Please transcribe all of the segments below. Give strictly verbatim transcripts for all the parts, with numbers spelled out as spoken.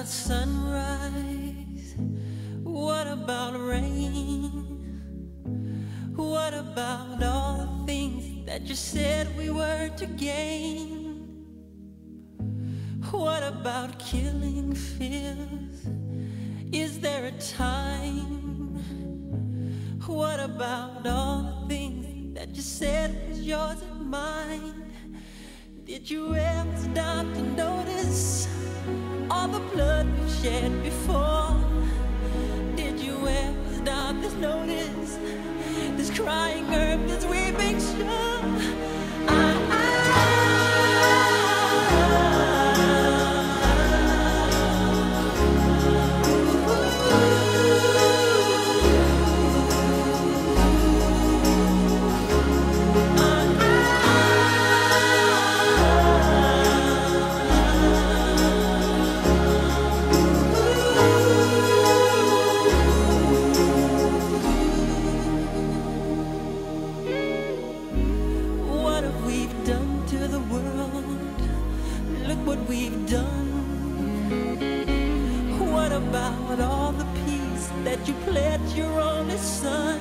about sunrise? What about rain? What about all the things that you said we were to gain? What about killing fears? Is there a time? What about all the things that you said was yours and mine? Did you ever stop to notice all the blood we've shed before? Did you ever stop to notice this crying earth, this weeping shore? I, I what we've done. What about all the peace that you pledged your only son?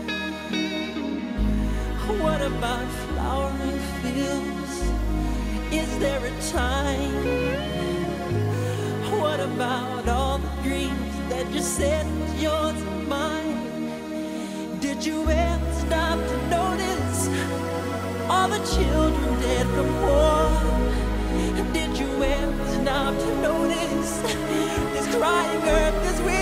What about flowering fields? Is there a time? What about all the dreams that you said was yours and mine? Did you ever stop to notice all the children dead from war? Did you ever stop to notice this crying earth, this weird